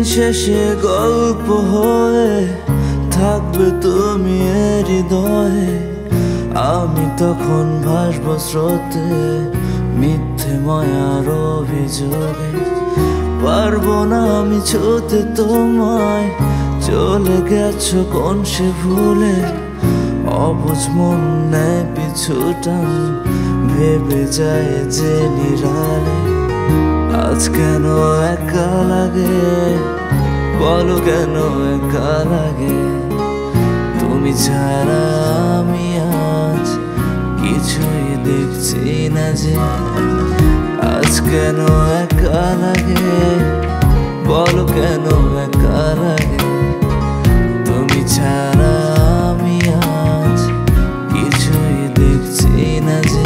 শেষে গল্প হয়ে থাকবে তুমি হৃদয়ে। আমি তখন ভাসব স্রোতে, মিথ্যে মায়ার অভিযোগে। পারবো না আমি ছুতে তোমায়, চলে গেছো কোন সে ভুলে। অবুঝ মন নেয় পিছুটান, ভেবে যায় যে নিরালে। আজ কেন একা লাগে, বলো কেন একা লাগে। তুমি ছাড়া আমি আজ কিছুই দেখছি না যে। আজ কেন একা লাগে, বলো কেন একা লাগে। তুমি ছাড়া আমি আজ কিছুই দেখছি না যে।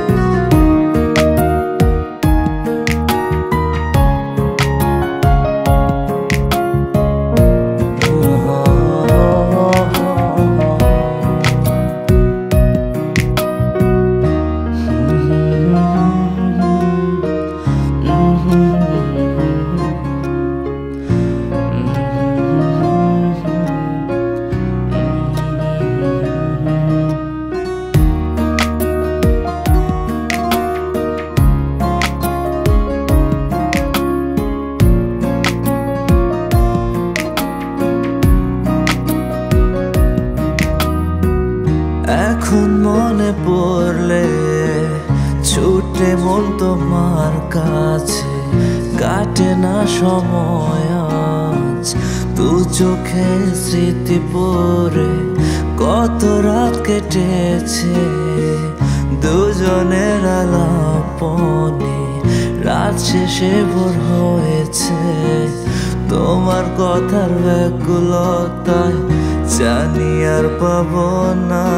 এখন মনে পড়লে ছুটে মন তোমার কাছে। কাটে না সময় আজ দু চোখে স্মৃতি পড়ে। কত রাত কেটেছে দুজনের আলাপনে। রাত শেষে ভোর হয়েছে তোমার কথার ব্যাকুলতায়। জানি আর পাবো না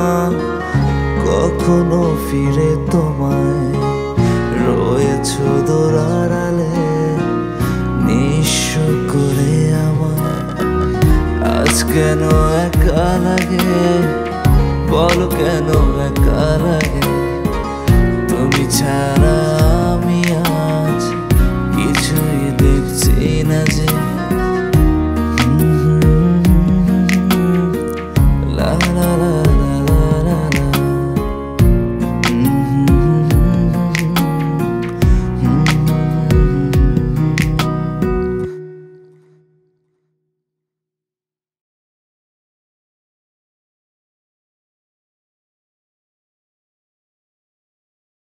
কখনো ফিরে তোমায়। রয়েছো দূর আড়ালে নিঃস্ব করে আমায়। আজ কেন একা লাগে, বলো কেন একা লাগে। তুমি ছাড়া